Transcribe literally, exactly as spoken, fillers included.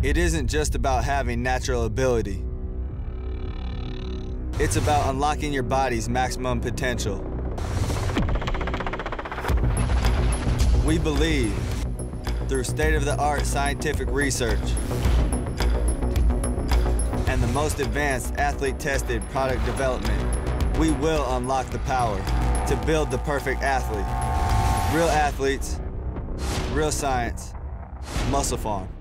It isn't just about having natural ability. It's about unlocking your body's maximum potential. We believe, through state-of-the-art scientific research and the most advanced athlete-tested product development, we will unlock the power to build the perfect athlete. Real athletes, real science, MusclePharm.